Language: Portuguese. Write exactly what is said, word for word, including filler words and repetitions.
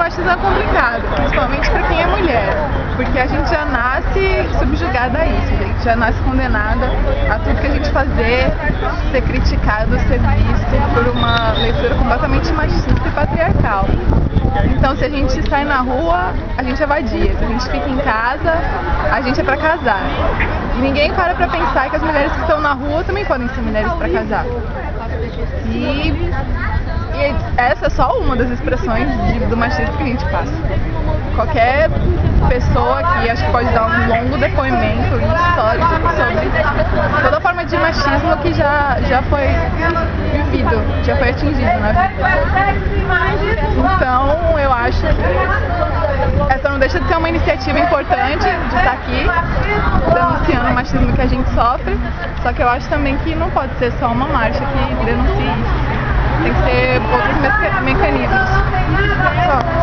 machismo é complicado, principalmente para quem é mulher, porque a gente já nasce subjugada a isso, a gente já nasce condenada a tudo que a gente fazer, ser criticado, ser visto por uma leitura completamente machista e patriarcal. Então, se a gente sai na rua, a gente é vadia. Se a gente fica em casa, a gente é pra casar. E ninguém para pra pensar que as mulheres que estão na rua também podem ser mulheres pra casar. E, e essa é só uma das expressões de, do machismo que a gente passa. Qualquer pessoa aqui acho que pode dar um longo depoimento histórico sobre toda forma de machismo que já, já foi vivido, já foi atingido na vida. Então, eu acho que essa não deixa de ser uma iniciativa importante de estar aqui denunciando o machismo que a gente sofre, só que eu acho também que não pode ser só uma marcha que denuncie isso. Tem que ser outros mecanismos. Só.